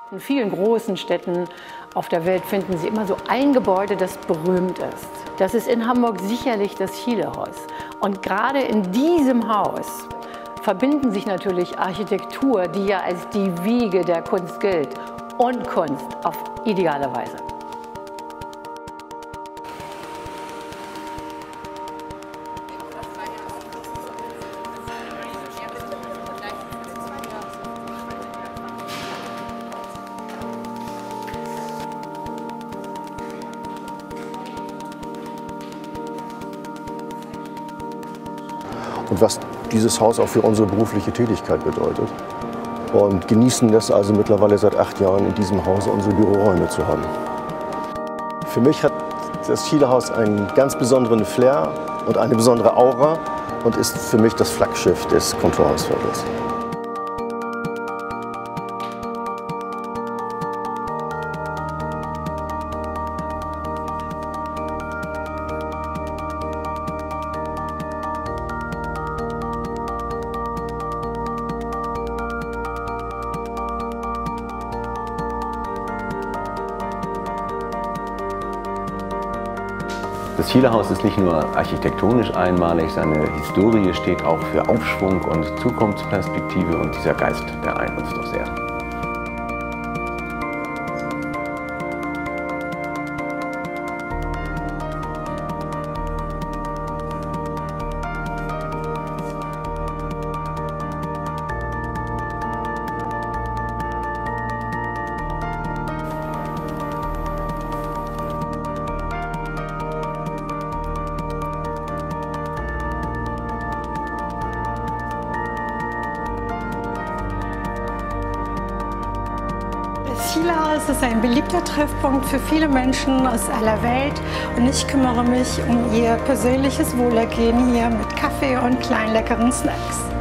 In vielen großen Städten auf der Welt finden Sie immer so ein Gebäude, das berühmt ist. Das ist in Hamburg sicherlich das Schiele-Haus. Und gerade in diesem Haus verbinden sich natürlich Architektur, die ja als die Wiege der Kunst gilt, und Kunst auf ideale Weise. Und was dieses Haus auch für unsere berufliche Tätigkeit bedeutet. Und genießen es also mittlerweile seit 8 Jahren in diesem Haus unsere Büroräume zu haben. Für mich hat das Schiele-Haus einen ganz besonderen Flair und eine besondere Aura und ist für mich das Flaggschiff des Kontorhausviertels. Das Schiele-Haus ist nicht nur architektonisch einmalig, seine Historie steht auch für Aufschwung und Zukunftsperspektive und dieser Geist, der eint uns doch sehr. Das Schiele-Haus ist ein beliebter Treffpunkt für viele Menschen aus aller Welt und ich kümmere mich um ihr persönliches Wohlergehen hier mit Kaffee und kleinen leckeren Snacks.